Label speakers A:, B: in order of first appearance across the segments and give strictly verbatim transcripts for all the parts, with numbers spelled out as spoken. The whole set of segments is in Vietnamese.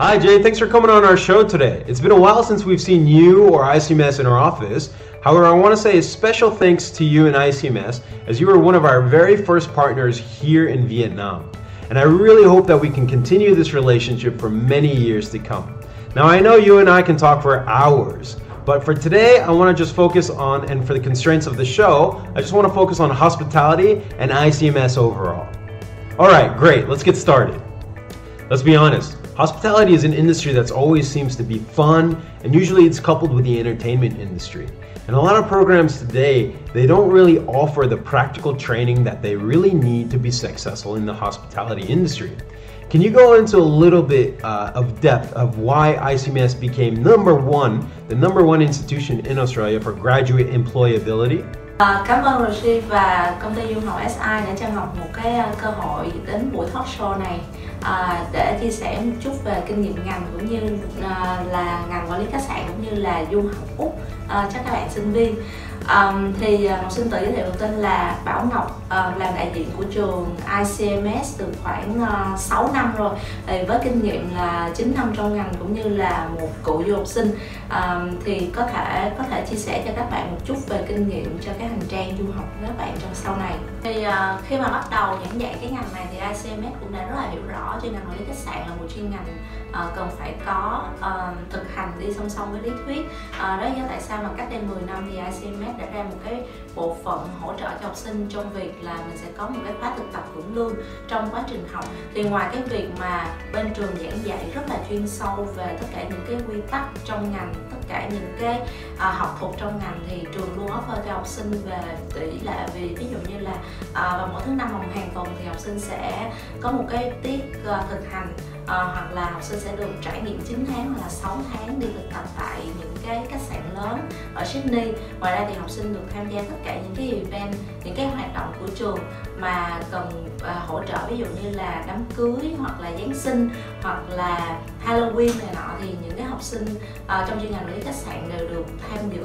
A: Hi Jay, thanks for coming on our show today. It's been a while since we've seen you or I C M S in our office. However, I want to say a special thanks to you and I C M S as you were one of our very first partners here in Vietnam. And I really hope that we can continue this relationship for many years to come. Now I know you and I can talk for hours, but for today I want to just focus on, and for the constraints of the show, I just want to focus on hospitality and I C M S overall. Alright, great, let's get started. Let's be honest, hospitality is an industry that always seems to be fun, and usually it's coupled with the entertainment industry. And a lot of programs today, they don't really offer the practical training that they really need to be successful in the hospitality industry. Can you go into a little bit uh, of depth of why I C M S became number one, the number one institution in Australia for graduate employability?
B: À, cảm ơn Rosie và công ty Du học ét i đã cho Ngọc một cái cơ hội đến buổi talk show này à, để chia sẻ một chút về kinh nghiệm ngành cũng như à, là ngành quản lý khách sạn cũng như là du học Úc à, cho các bạn sinh viên. À, thì Ngọc xin tự giới thiệu tên là Bảo Ngọc, à, làm đại diện của trường I C M S từ khoảng uh, sáu năm rồi, thì với kinh nghiệm là chín năm trong ngành cũng như là một cựu du học sinh, à, thì có thể có thể chia sẻ cho các bạn một chút về kinh nghiệm cho cái hành trang du học của các bạn trong sau này. Thì uh, khi mà bắt đầu giảng dạy cái ngành này thì I C M S cũng đã rất là hiểu rõ chuyên ngành quản lý khách sạn là một chuyên ngành uh, cần phải có uh, thực hành đi song song với lý thuyết. Uh, đó là do tại sao mà cách đây mười năm thì I C M S đã ra một cái bộ phận hỗ trợ cho học sinh trong việc là mình sẽ có một cái khóa thực tập hưởng lương trong quá trình học. Thì ngoài cái việc mà bên trường giảng dạy rất là chuyên sâu về tất cả những cái quy tắc trong ngành, tất cả những cái à, học thuật trong ngành, thì trường luôn offer cho học sinh về tỷ lệ, vì ví dụ như là à, vào mỗi thứ năm hoặc hàng tuần thì học sinh sẽ có một cái tiết uh, thực hành, uh, hoặc là học sinh sẽ được trải nghiệm chín tháng hoặc là sáu tháng đi thực tập tại những cái khách sạn lớn ở Sydney. Ngoài ra thì học sinh được tham gia tất cả những cái event, những cái hoạt động của trường mà cần uh, hỗ trợ, ví dụ như là đám cưới hoặc là Giáng sinh hoặc là Halloween này nọ, thì những cái học sinh uh, trong chuyên ngành quản lý khách sạn đều được tham dự.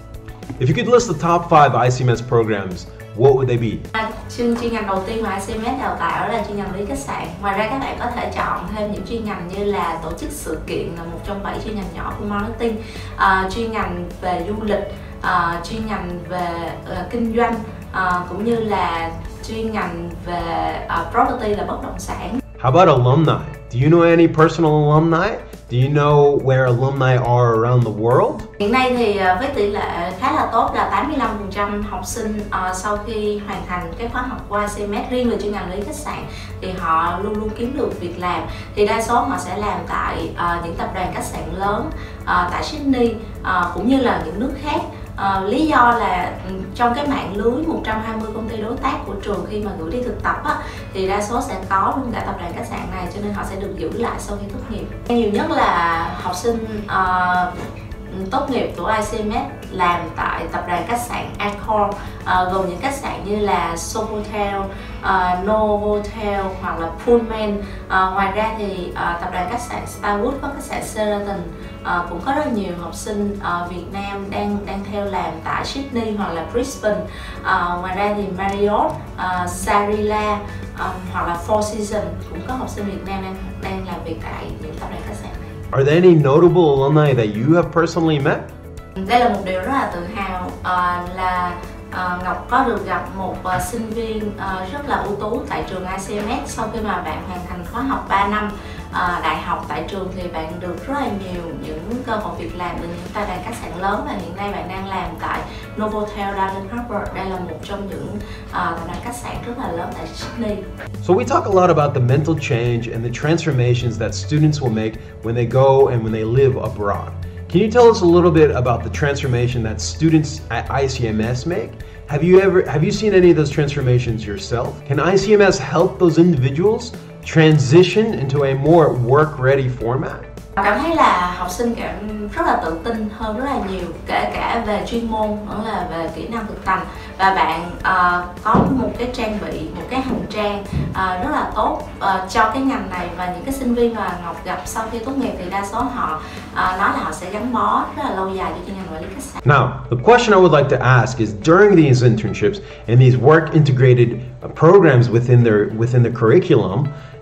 A: If you could list the top five I C M S programs, what would they be?
B: À, chuyên chuyên ngành đầu tiên mà I C M S đào tạo đó là chuyên ngành quản lý khách sạn. Ngoài ra các bạn có thể chọn thêm những chuyên ngành như là tổ chức sự kiện là một trong bảy chuyên ngành nhỏ của marketing, à, chuyên ngành về du lịch, à, chuyên ngành về uh, kinh doanh, à, cũng như là chuyên ngành về uh, property là bất động sản.
A: How about alumni? Do you know any personal alumni? Do you know where alumni are around the world?
B: Hiện nay thì với tỷ lệ khá là tốt là tám mươi lăm phần trăm học sinh uh, sau khi hoàn thành cái khóa học của I C M S riêng về chuyên ngành quản lý khách sạn thì họ luôn luôn kiếm được việc làm. Thì đa số họ sẽ làm tại uh, những tập đoàn khách sạn lớn uh, tại Sydney uh, cũng như là những nước khác. Uh, lý do là trong cái mạng lưới một trăm hai mươi công ty đối tác của trường khi mà gửi đi thực tập á, thì đa số sẽ có luôn cả tập đoàn khách sạn này, cho nên họ sẽ được giữ lại sau khi tốt nghiệp. Nhiều nhất là học sinh uh, tốt nghiệp của I C M S làm tại tập đoàn khách sạn Accor, uh, gồm những khách sạn như là Sofitel, uh, Novotel hoặc là Pullman. Uh, ngoài ra thì uh, tập đoàn khách sạn Starwood và khách sạn Sheraton uh, cũng có rất nhiều học sinh uh, Việt Nam đang đang theo làm tại Sydney hoặc là Brisbane. Uh, ngoài ra thì Marriott, uh, Shangri-La uh, hoặc là Four Seasons cũng có học sinh Việt Nam đang đang làm việc tại những tập đoàn khách sạn này.
A: Are there any notable alumni that you have personally met?
B: Đây là một điều rất là tự hào uh, là uh, Ngọc có được gặp một uh, sinh viên uh, rất là ưu tú tại trường I C M S. Sau khi mà bạn hoàn thành khóa học ba năm uh, đại học tại trường thì bạn được rất là nhiều những cơ hội việc làm từ những tập đoàn khách sạn lớn, và hiện nay bạn đang làm tại Novotel Darling Harbour. Đây là một trong những uh, tập đoàn khách sạn rất là lớn tại Sydney.
A: So we talk a lot about the mental change and the transformations that students will make when they go and when they live abroad. Can you tell us a little bit about the transformation that students at I C M S make? Have you ever have you seen any of those transformations yourself? Can I C M S help those individuals transition into a more work-ready format?
B: Cảm thấy là học sinh cảm rất là tự tin hơn rất là nhiều, kể cả về chuyên môn, đó là về kỹ năng thực hành, và bạn uh, có một cái trang bị, một cái hành trang uh, rất là tốt uh, cho cái ngành này. Và những cái sinh viên mà Ngọc gặp sau khi tốt nghiệp thì đa số họ uh, nói là họ sẽ gắn bó rất là lâu dài cho chuyên ngành quản lý khách sạn.
A: Now, the question I would like to ask is, during these internships and these work integrated programs within their within the curriculum,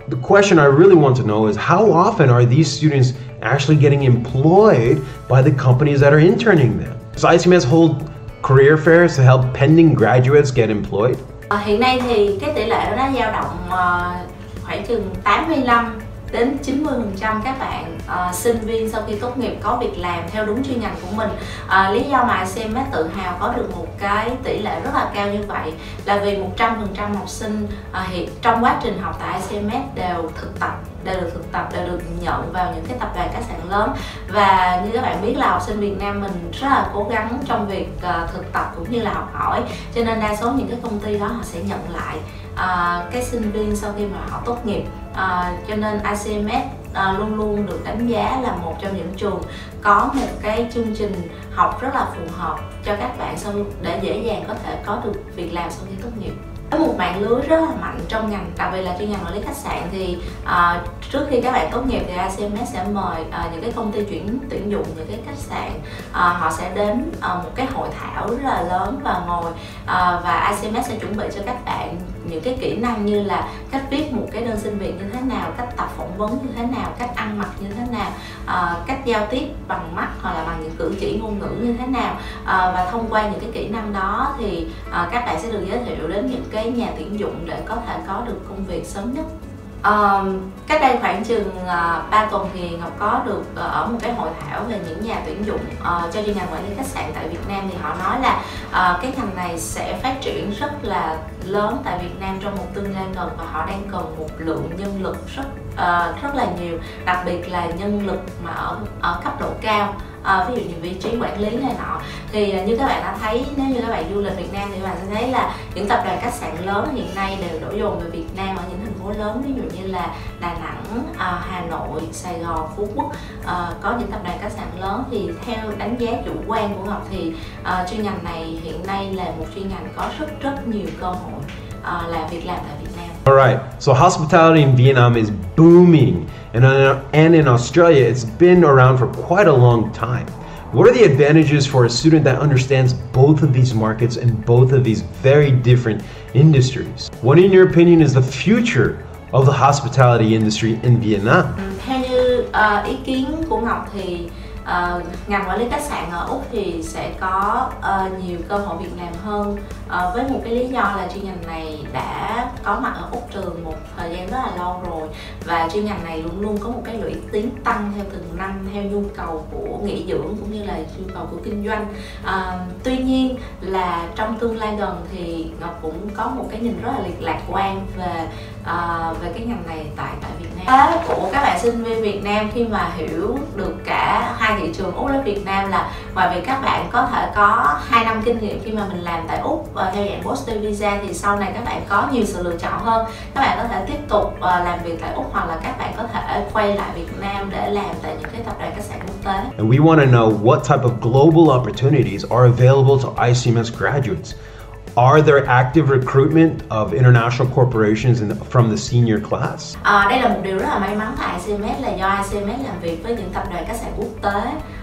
A: the question I really want to know is how often are these students actually getting employed by the companies that are interning them? Does I C M S hold career fairs to help pending graduates get employed?
B: À, hiện nay thì cái tỷ lệ đó nó dao động uh, khoảng chừng tám mươi lăm đến chín mươi phần trăm các bạn uh, sinh viên sau khi tốt nghiệp có việc làm theo đúng chuyên ngành của mình. Uh, lý do mà I C M S tự hào có được một cái tỷ lệ rất là cao như vậy là vì một trăm phần trăm học sinh uh, hiện trong quá trình học tại I C M S đều thực tập, đều được thực tập, đều được nhận vào những cái tập đoàn khách sạn lớn. Và như các bạn biết là học sinh Việt Nam mình rất là cố gắng trong việc uh, thực tập cũng như là học hỏi, cho nên đa số những cái công ty đó họ sẽ nhận lại uh, cái sinh viên sau khi mà họ tốt nghiệp. Uh, cho nên I C M S uh, luôn luôn được đánh giá là một trong những trường có một cái chương trình học rất là phù hợp cho các bạn sau để dễ dàng có thể có được việc làm sau khi tốt nghiệp. Có một mạng lưới rất là mạnh trong ngành, đặc biệt là chuyên ngành quản lý khách sạn thì uh, trước khi các bạn tốt nghiệp thì I C M S sẽ mời uh, những cái công ty chuyển tuyển dụng những cái khách sạn, uh, họ sẽ đến uh, một cái hội thảo rất là lớn và ngồi uh, và I C M S sẽ chuẩn bị cho các bạn những cái kỹ năng như là cách viết một cái đơn xin việc như thế nào, cách tập phỏng vấn như thế nào, cách ăn mặc như thế nào, uh, cách giao tiếp bằng mắt hoặc là bằng những cử chỉ ngôn ngữ như thế nào, uh, và thông qua những cái kỹ năng đó thì uh, các bạn sẽ được giới thiệu đến những cái nhà tuyển dụng để có thể có được công việc sớm nhất. Uh, cách đây khoảng chừng uh, ba tuần thì Ngọc có được uh, ở một cái hội thảo về những nhà tuyển dụng uh, cho chuyên ngành quản lý khách sạn tại Việt Nam, thì họ nói là uh, cái ngành này sẽ phát triển rất là lớn tại Việt Nam trong một tương lai gần, và họ đang cần một lượng nhân lực rất uh, rất là nhiều, đặc biệt là nhân lực mà ở ở cấp độ cao. À, ví dụ như vị trí quản lý này nọ thì như các bạn đã thấy, nếu như các bạn du lịch Việt Nam thì các bạn sẽ thấy là những tập đoàn khách sạn lớn hiện nay đều đổ dồn về Việt Nam ở những thành phố lớn, ví dụ như là Đà Nẵng, à, Hà Nội, Sài Gòn, Phú Quốc, à, có những tập đoàn khách sạn lớn. Thì theo đánh giá chủ quan của Ngọc thì à, chuyên ngành này hiện nay là một chuyên ngành có rất rất nhiều cơ hội à, làm việc làm tại Việt Nam.
A: Alright, so hospitality in Vietnam is booming, and, uh, and in Australia it's been around for quite a long time. What are the advantages for a student that understands both of these markets and both of these very different industries? What, in your opinion, is the future of the hospitality industry in Vietnam?
B: Theo như uh, ý kiến của Ngọc thì Uh, ngành quản lý khách sạn ở Úc thì sẽ có uh, nhiều cơ hội việc làm hơn, uh, với một cái lý do là chuyên ngành này đã có mặt ở Úc từ một thời gian rất là lâu rồi, và chuyên ngành này luôn luôn có một cái lũy tiến tăng theo từng năm theo nhu cầu của nghỉ dưỡng cũng như là nhu cầu của kinh doanh. Uh, tuy nhiên là trong tương lai gần thì Ngọc cũng có một cái nhìn rất là lạc quan về uh, về cái ngành này tại tại Việt Nam. Đó của các bạn sinh viên Việt Nam khi mà hiểu được cả hai thị trường Úc với Việt Nam là ngoài việc các bạn có thể có hai năm kinh nghiệm khi mà mình làm tại Úc và theo dạng post visa, thì sau này các bạn có nhiều sự lựa chọn hơn. Các bạn có thể tiếp tục làm việc tại Úc, hoặc là các bạn có thể quay lại Việt Nam để làm tại những cái tập đoàn khách sạn quốc tế.
A: And we want to know what type of global opportunities are available to I C M S graduates. Are there active recruitment of international corporations in the, from the senior class?
B: À, đây là một điều rất là may mắn tại I C M S là do I C M S làm việc với những tập đoàn khách sạn quốc tế.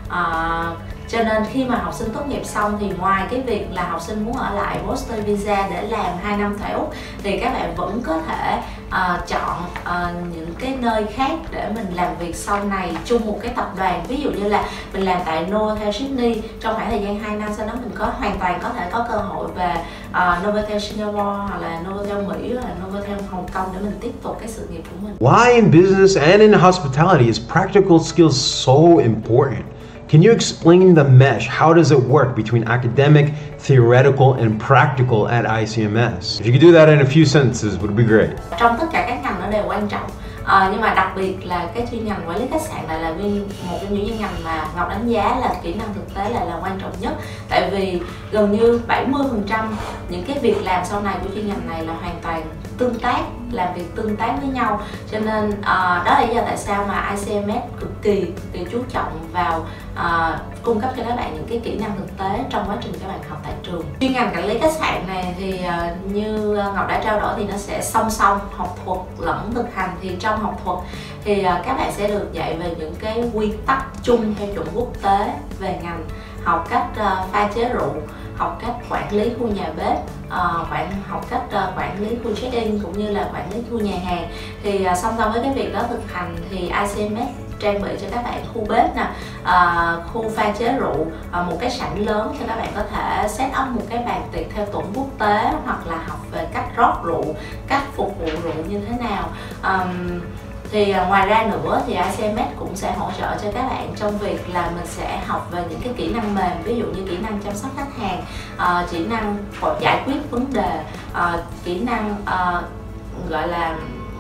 B: À, cho nên khi mà học sinh tốt nghiệp xong thì ngoài cái việc là học sinh muốn ở lại post visa để làm hai năm tại Úc thì các bạn vẫn có thể uh, chọn uh, những cái nơi khác để mình làm việc sau này chung một cái tập đoàn. Ví dụ như là mình làm tại Novotel Sydney trong khoảng thời gian hai năm, sau đó mình có hoàn toàn có thể có cơ hội về uh, Novotel Singapore hoặc là Novotel Mỹ hoặc là Novotel Hồng Kông để mình tiếp tục cái sự nghiệp của mình.
A: Why in business and in hospitality is practical skills so important? Can you explain the mesh? How does it work between academic, theoretical, and practical at I C M S? If you could do that in a few sentences, would be great.
B: Trong tất cả các ngành nó đều quan trọng. À, nhưng mà đặc biệt là cái chuyên ngành quản lý khách sạn lại là một trong những ngành mà Ngọc đánh giá là kỹ năng thực tế lại là quan trọng nhất. Tại vì gần như bảy mươi phần trăm những cái việc làm sau này của chuyên ngành này là hoàn toàn tương tác, làm việc tương tác với nhau. Cho nên à, đó là lý do tại sao mà I C M S cực kỳ, cực kỳ chú trọng vào à, cung cấp cho các bạn những cái kỹ năng thực tế trong quá trình các bạn học tại trường. Chuyên ngành quản lý khách sạn này thì à, như Ngọc đã trao đổi thì nó sẽ song song học thuật lẫn thực hành. Thì trong học thuật thì à, các bạn sẽ được dạy về những cái quy tắc chung theo chuẩn quốc tế về ngành. học cách uh, pha chế rượu, học cách quản lý khu nhà bếp, uh, quản học cách uh, quản lý khu check-in cũng như là quản lý khu nhà hàng. Thì uh, song song với cái việc đó thực hành thì i xê em ét trang bị cho các bạn khu bếp nè, uh, khu pha chế rượu, uh, một cái sảnh lớn cho các bạn có thể set up một cái bàn tiệc theo chuẩn quốc tế, hoặc là học về cách rót rượu, cách phục vụ rượu như thế nào. Um, Thì uh, ngoài ra nữa thì i xê em ét cũng sẽ hỗ trợ cho các bạn trong việc là mình sẽ học về những cái kỹ năng mềm, ví dụ như kỹ năng chăm sóc khách hàng, uh, kỹ năng giải quyết vấn đề, uh, kỹ năng uh, gọi là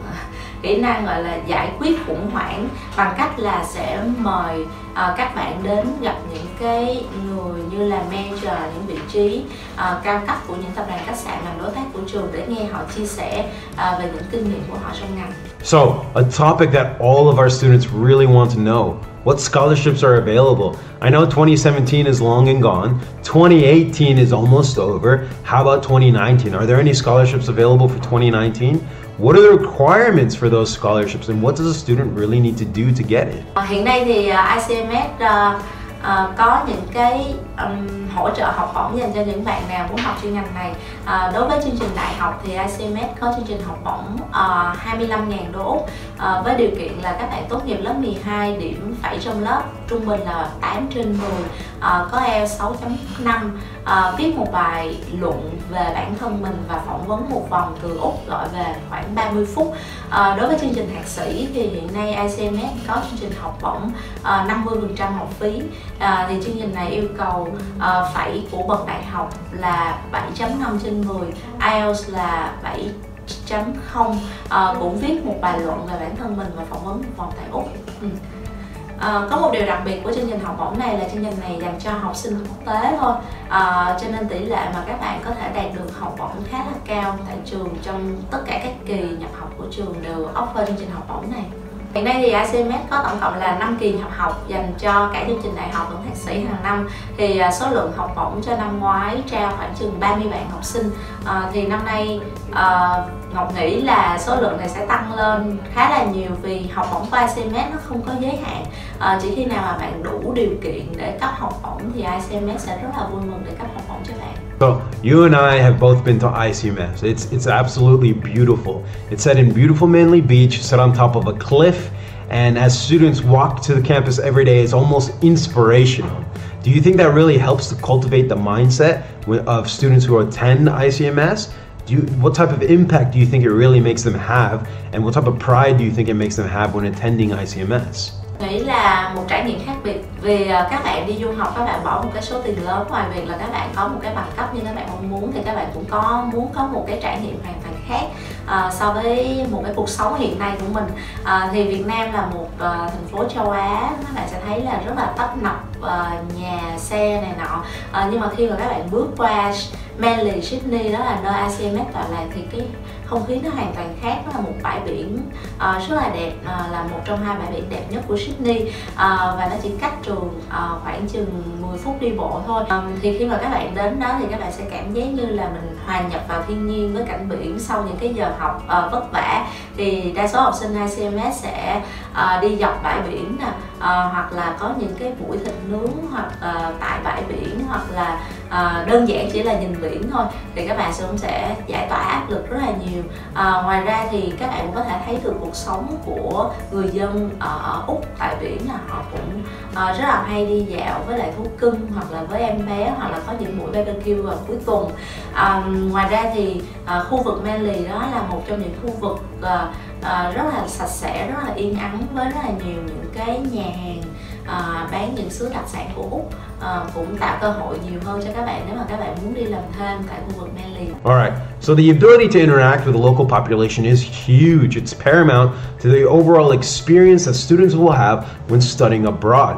B: kỹ năng gọi là giải quyết khủng hoảng, bằng cách là sẽ mời uh, các bạn đến gặp những cái người như là mentor, những vị trí uh, cao cấp của những tập đoàn khách sạn làm đối tác của trường để nghe họ chia sẻ uh, về những kinh nghiệm của họ trong ngành.
A: So, a topic that all of our students really want to know. What scholarships are available? I know twenty seventeen is long and gone. twenty eighteen is almost over. How about twenty nineteen? Are there any scholarships available for twenty nineteen? What are the requirements for those scholarships, and what does a student really need to do to get it?
B: Hiện nay thì i xê em ét uh, uh, có những cái um, hỗ trợ học bổng dành cho những bạn nào muốn học chuyên ngành này. Uh, đối với chương trình đại học thì i xê em ét có chương trình học bổng uh, hai mươi lăm nghìn đô Úc, uh, với điều kiện là các bạn tốt nghiệp lớp mười hai, điểm phẩy trong lớp trung bình là tám trên mười, uh, có ai eo sáu chấm năm, uh, viết một bài luận về bản thân mình và phỏng vấn một vòng từ Úc gọi về khoảng ba mươi phút. Uh, đối với chương trình thạc sĩ thì hiện nay i xê em ét có chương trình học bổng uh, năm mươi phần trăm học phí. Uh, thì chương trình này yêu cầu uh, phẩy của bậc đại học là bảy chấm năm trên mười, ai eo là bảy chấm không, uh, cũng viết một bài luận về bản thân mình và phỏng vấn một vòng tại Úc. Ừ. Uh, có một điều đặc biệt của chương trình học bổng này là chương trình này dành cho học sinh quốc tế thôi, uh, cho nên tỷ lệ mà các bạn có thể đạt được học bổng khá là cao tại trường. Trong tất cả các kỳ nhập học của trường đều offer chương trình học bổng này. Hiện nay thì i xê em ét có tổng cộng là năm kỳ nhập học dành cho cả chương trình đại học lẫn thạc sĩ hàng năm. Thì số lượng học bổng cho năm ngoái trao khoảng chừng ba mươi bạn học sinh. À, thì năm nay à, Ngọc nghĩ là số lượng này sẽ tăng lên khá là nhiều, vì học bổng của i xê em ét nó không có giới hạn. À, chỉ khi nào mà bạn đủ điều kiện để cấp học bổng thì i xê em ét sẽ rất là vui mừng để cấp học bổng cho bạn.
A: So, you and I have both been to i xê em ét. It's, it's absolutely beautiful. It's set in beautiful Manly Beach, set on top of a cliff, and as students walk to the campus every day, it's almost inspirational. Do you think that really helps to cultivate the mindset of students who attend i xê em ét? Do you, what type of impact do you think it really makes them have, and what type of pride do you think it makes them have when attending i xê em ét?
B: Nghĩ là một trải nghiệm khác biệt, vì các bạn đi du học các bạn bỏ một cái số tiền lớn, ngoài việc là các bạn có một cái bằng cấp như các bạn mong muốn thì các bạn cũng có muốn có một cái trải nghiệm hoàn toàn khác uh, so với một cái cuộc sống hiện nay của mình. Uh, thì Việt Nam là một uh, thành phố châu Á, các bạn sẽ thấy là rất là tấp nập uh, nhà xe này nọ, uh, nhưng mà khi mà các bạn bước qua Manly, Sydney, đó là nơi i xê em ét tọa lạc, thì cái không khí nó hoàn toàn khác. Nó là một bãi biển uh, rất là đẹp, uh, là một trong hai bãi biển đẹp nhất của Sydney, uh, và nó chỉ cách trường uh, khoảng chừng mười phút đi bộ thôi. Um, thì khi mà các bạn đến đó thì các bạn sẽ cảm giác như là mình hòa nhập vào thiên nhiên với cảnh biển sau những cái giờ học uh, vất vả. Thì đa số học sinh i xê em ét sẽ uh, đi dọc bãi biển nè, uh, hoặc là có những cái buổi thịt nướng hoặc uh, tại bãi biển, hoặc là uh, đơn giản chỉ là nhìn biển thôi, thì các bạn cũng sẽ giải tỏa áp lực rất là nhiều. À, ngoài ra thì các bạn cũng có thể thấy được cuộc sống của người dân ở Úc tại biển, là họ cũng uh, rất là hay đi dạo với lại thú cưng, hoặc là với em bé, hoặc là có những buổi barbecue vào cuối tuần. À, ngoài ra thì uh, khu vực Manly đó là một trong những khu vực uh, uh, rất là sạch sẽ, rất là yên ắng, với rất là nhiều những cái nhà hàng uh, bán những xứ đặc sản của Úc, uh, cũng tạo cơ hội nhiều hơn cho các bạn nếu mà các bạn muốn đi làm thêm tại khu vực Manly.
A: Alright, so the ability to interact with the local population is huge. It's paramount to the overall experience that students will have when studying abroad.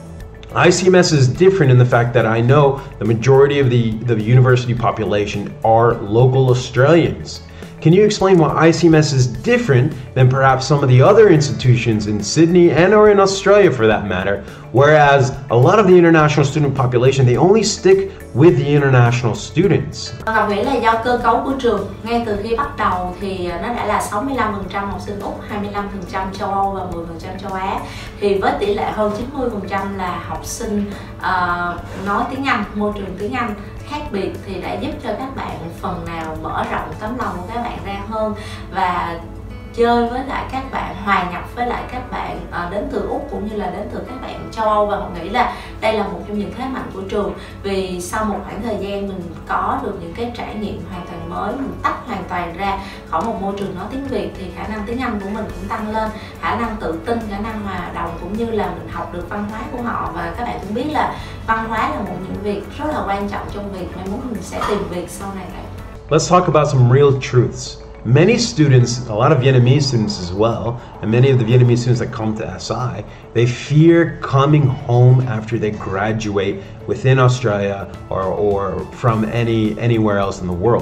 A: i xê em ét is different in the fact that I know the majority of the, the university population are local Australians. Can you explain why I C M S is different than perhaps some of the other institutions in Sydney and or in Australia for that matter, whereas a lot of the international student population, they only stick with the international students?
B: Ngọc nghĩ là do cơ cấu của trường. Ngay từ khi bắt đầu thì nó đã là sáu mươi lăm phần trăm học sinh Úc, hai mươi lăm phần trăm châu Âu và mười phần trăm châu Á. Thì với tỷ lệ hơn chín mươi phần trăm là học sinh uh, nói tiếng Anh, môi trường tiếng Anh khác biệt thì đã giúp cho các bạn phần nào mở rộng tấm lòng của các bạn ra hơn và chơi với lại các bạn, hòa nhập với lại các bạn uh, đến từ Úc cũng như là đến từ các bạn châu Âu. Và họ nghĩ là đây là một trong những thế mạnh của trường, vì sau một khoảng thời gian mình có được những cái trải nghiệm hoàn toàn mới, mình tách hoàn toàn ra khỏi một môi trường nói tiếng Việt thì khả năng tiếng Anh của mình cũng tăng lên, khả năng tự tin, khả năng hòa đồng cũng như là mình học được văn hóa của họ. Và các bạn cũng biết là văn hóa là một những việc rất là quan trọng trong việc mai mốt mình sẽ tìm việc sau này.
A: Let's talk about some real truths. Many students, a lot of Vietnamese students as well, and many of the Vietnamese students that come to S I, they fear coming home after they graduate within Australia or, or from any anywhere else in the world.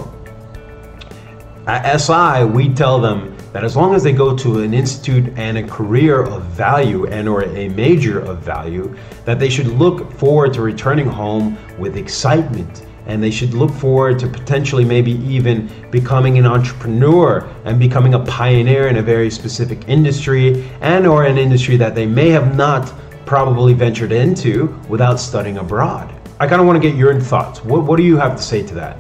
A: At S I, we tell them that as long as they go to an institute and a career of value and or a major of value, that they should look forward to returning home with excitement. And they should look forward to potentially maybe even becoming an entrepreneur and becoming a pioneer in a very specific industry and or an industry that they may have not probably ventured into without studying abroad. I kind of want to get your thoughts. What, what do you have to say to that?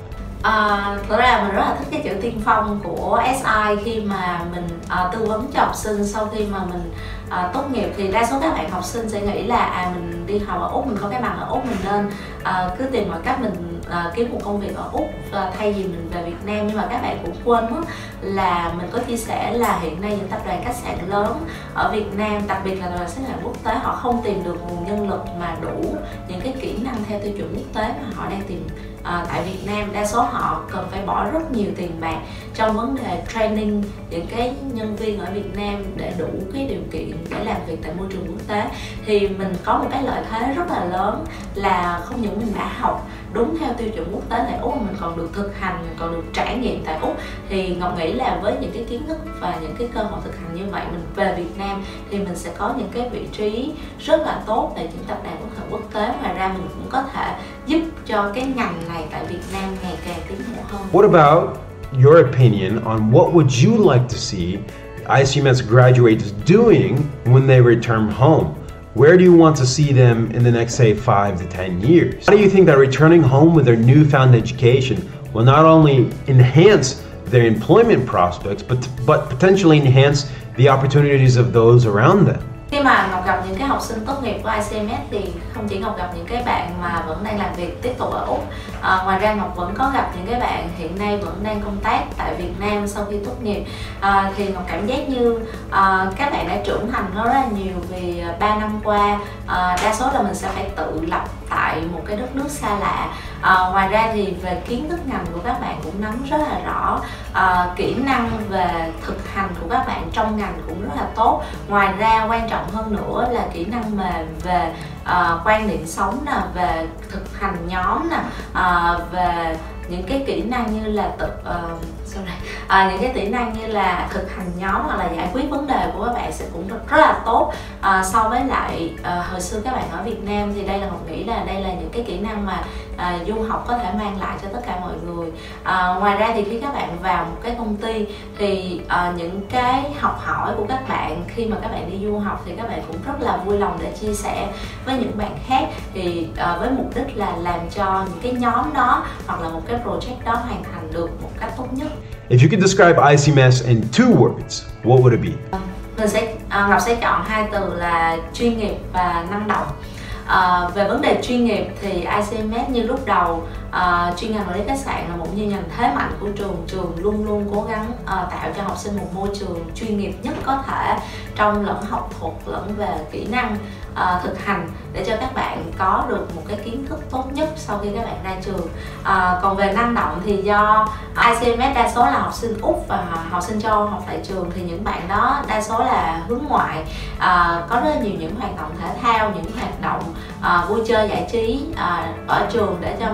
B: À, thật ra mình rất là thích cái chữ tiên phong của S I khi mà mình uh, tư vấn cho học sinh sau khi mà mình uh, tốt nghiệp. Thì đa số các bạn học sinh sẽ nghĩ là à mình đi học ở Úc, mình có cái bằng ở Úc, mình nên uh, cứ tìm mọi cách mình uh, kiếm một công việc ở Úc uh, thay vì mình về Việt Nam. Nhưng mà các bạn cũng quên mất là mình có chia sẻ là hiện nay những tập đoàn khách sạn lớn ở Việt Nam, đặc biệt là tập đoàn khách sạn quốc tế, họ không tìm được nguồn nhân lực mà đủ những cái kỹ năng theo tiêu chuẩn quốc tế mà họ đang tìm À, tại Việt Nam. Đa số họ cần phải bỏ rất nhiều tiền bạc trong vấn đề training những cái nhân viên ở Việt Nam để đủ cái điều kiện để làm việc tại môi trường quốc tế. Thì mình có một cái lợi thế rất là lớn là không những mình đã học đúng theo tiêu chuẩn quốc tế tại Úc, mình còn được thực hành, mình còn được trải nghiệm tại Úc. Thì Ngọc nghĩ là với những cái kiến thức và những cái cơ hội thực hành như vậy, mình về Việt Nam thì mình sẽ có những cái vị trí rất là tốt tại những tập đoàn quốc tế. Ngoài ra mình cũng có thể giúp cho cái ngành này tại Việt Nam ngày càng tiến bộ hơn.
A: What about your opinion on what would you like to see I C M S graduates doing when they return home? Where do you want to see them in the next, say, five to ten years? How do you think that returning home with their newfound education will not only enhance their employment prospects, but, but potentially enhance the opportunities of those around them?
B: Khi mà Ngọc gặp những cái học sinh tốt nghiệp của I C M S thì không chỉ Ngọc gặp những cái bạn mà vẫn đang làm việc tiếp tục ở Úc, à, ngoài ra Ngọc vẫn có gặp những cái bạn hiện nay vẫn đang công tác tại Việt Nam sau khi tốt nghiệp. À, thì Ngọc cảm giác như à, các bạn đã trưởng thành rất là nhiều vì ba năm qua à, đa số là mình sẽ phải tự lập tại một cái đất nước xa lạ. À, ngoài ra thì về kiến thức ngành của các bạn cũng nắm rất là rõ, à, kỹ năng về thực hành của các bạn trong ngành cũng rất là tốt. Ngoài ra quan trọng hơn nữa là kỹ năng mềm về uh, quan điểm sống nè, về thực hành nhóm nè, uh, về những cái kỹ năng như là tự uh, sorry, uh, những cái kỹ năng như là thực hành nhóm hoặc là giải quyết vấn đề của các bạn sẽ cũng rất, rất là tốt uh, so với lại uh, hồi xưa các bạn ở Việt Nam. Thì đây là Ngọc nghĩ là đây là những cái kỹ năng mà uh, du học có thể mang lại cho tất cả mọi người. Uh, ngoài ra thì khi các bạn vào một cái công ty thì uh, những cái học hỏi của các bạn khi mà các bạn đi du học thì các bạn cũng rất là vui lòng để chia sẻ với những bạn khác, thì uh, với mục đích là làm cho những cái nhóm đó hoặc là một cái project đó hoàn thành được một cách tốt nhất.
A: If you could describe I C M S in two words, what would it be?
B: Mình sẽ uh, Ngọc sẽ chọn hai từ là chuyên nghiệp và năng động. Uh, về vấn đề chuyên nghiệp thì I C M S như lúc đầu, uh, chuyên ngành quản lý khách sạn là một chuyên ngành thế mạnh của trường. Trường luôn luôn cố gắng uh, tạo cho học sinh một môi trường chuyên nghiệp nhất có thể trong lẫn học thuật lẫn về kỹ năng uh, thực hành để cho các bạn có được một cái kiến thức tốt nhất sau khi các bạn ra trường. Uh, còn về năng động thì do I C M S đa số là học sinh Úc và học sinh châu Âu học tại trường, thì những bạn đó đa số là hướng ngoại, uh, có rất là nhiều những hoạt động thể thao, những hoạt động uh, vui chơi giải trí uh, ở trường để cho mọi người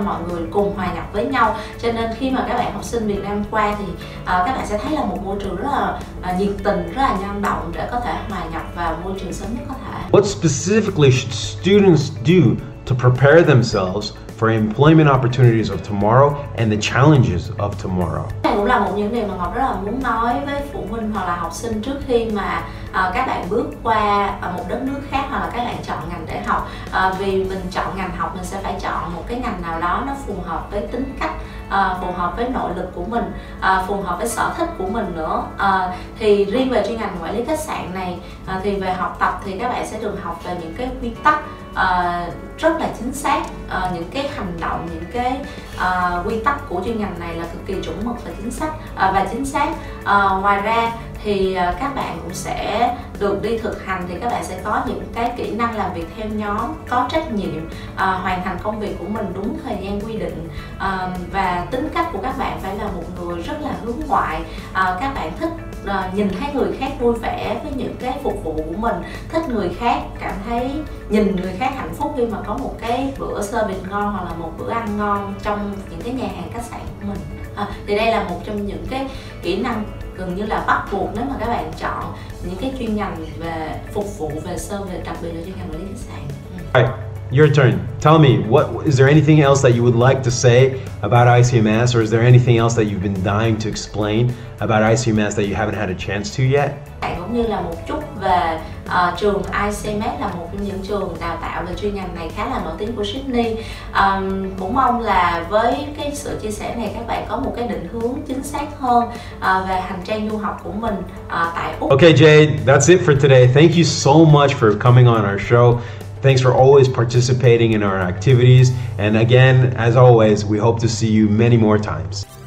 B: người cùng hòa nhập với nhau. Cho nên khi mà các bạn học sinh Việt Nam qua thì uh, các bạn sẽ thấy là một môi trường rất là uh, nhiệt tình, rất là năng động để có thể hòa nhập vào môi trường sớm nhất có thể.
A: What specifically should students do to prepare themselves for employment opportunities of tomorrow and the challenges of tomorrow?
B: Đây cũng là một những điều mà Ngọc rất là muốn nói với phụ huynh hoặc là học sinh trước khi mà uh, các bạn bước qua uh, một đất nước khác hoặc là các bạn chọn ngành để học. Uh, vì mình chọn ngành học mình sẽ phải chọn một cái ngành nào đó nó phù hợp với tính cách, Uh, phù hợp với nội lực của mình, uh, phù hợp với sở thích của mình nữa. Uh, thì riêng về chuyên ngành quản lý khách sạn này uh, thì về học tập thì các bạn sẽ được học về những cái quy tắc uh, rất là chính xác, uh, những cái hành động, những cái uh, quy tắc của chuyên ngành này là cực kỳ chuẩn mực và chính xác uh, và chính xác. Uh, ngoài ra thì uh, các bạn cũng sẽ được đi thực hành, thì các bạn sẽ có những cái kỹ năng làm việc theo nhóm, có trách nhiệm, uh, hoàn thành công việc của mình đúng thời gian quy định, uh, và tính cách của các bạn phải là một người rất là hướng ngoại. Uh, các bạn thích uh, nhìn thấy người khác vui vẻ với những cái phục vụ của mình, thích người khác cảm thấy nhìn người khác hạnh phúc khi mà có một cái bữa service ngon hoặc là một bữa ăn ngon trong những cái nhà hàng khách sạn của mình. À, thì đây là một trong những cái kỹ năng gần như là bắt buộc nếu mà các bạn chọn những cái chuyên ngành về phục vụ, về service, đặc biệt là chuyên ngành quản lý khách sạn.
A: Right, your turn. Tell me, what is there anything else that you would like to say about I C M S, or is there anything else that you've been dying to explain about I C M S that you haven't had a chance to yet?
B: Cũng như là một chút về uh, trường I C M S là một trong những trường đào tạo về chuyên ngành này khá là nổi tiếng của Sydney. Um, cũng mong là với cái sự chia sẻ này các bạn có một cái định hướng chính xác hơn uh, về hành trang du học của mình uh, tại Úc.
A: Okay, Jade, that's it for today. Thank you so much for coming on our show. Thanks for always participating in our activities. And again, as always, we hope to see you many more times.